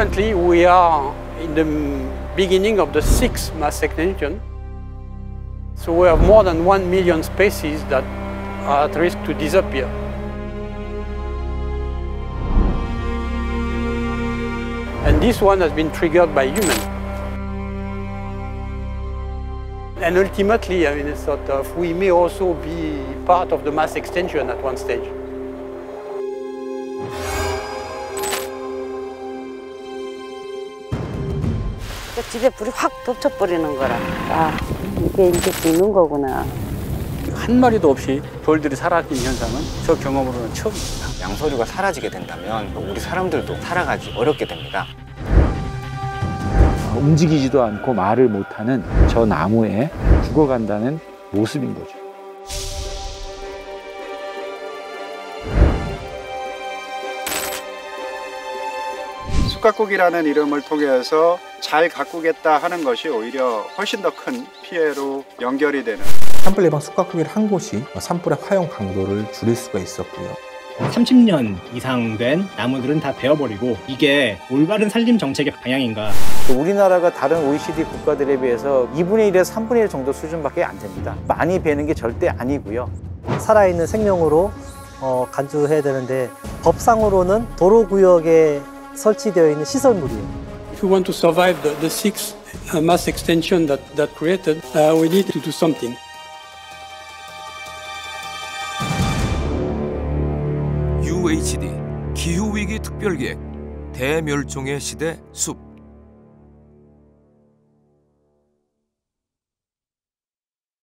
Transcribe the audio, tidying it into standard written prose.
Currently, we are in the beginning of the sixth mass extinction. So we have more than 1 million species that are at risk to disappear. And this one has been triggered by humans. And ultimately, I mean, it's sort of, we may also be part of the mass extinction at one stage. 집에 불이 확 덮쳐버리는 거라. 아, 이게 이제 죽는 거구나. 한 마리도 없이 벌들이 사라진 현상은 저 경험으로는 처음입니다. 양서류가 사라지게 된다면 우리 사람들도 살아가기 어렵게 됩니다. 움직이지도 않고 말을 못하는 저 나무에 죽어간다는 모습인 거죠. 숲가꾸기라는 이름을 통해서 잘 가꾸겠다 하는 것이 오히려 훨씬 더 큰 피해로 연결이 되는 산불 예방 숲가꾸기를 한 곳이 산불의 활용 강도를 줄일 수가 있었고요. 30년 이상 된 나무들은 다 베어버리고 이게 올바른 산림 정책의 방향인가? 우리나라가 다른 OECD 국가들에 비해서 2분의 1에서 3분의 1 정도 수준밖에 안 됩니다. 많이 베는 게 절대 아니고요. 살아있는 생명으로 간주해야 되는데 법상으로는 도로구역에 설치되어 있는 시설물이에요. If we want to survive the sixth mass extinction that created, we need to do something. UHD 기후위기 특별기획 대멸종의 시대 숲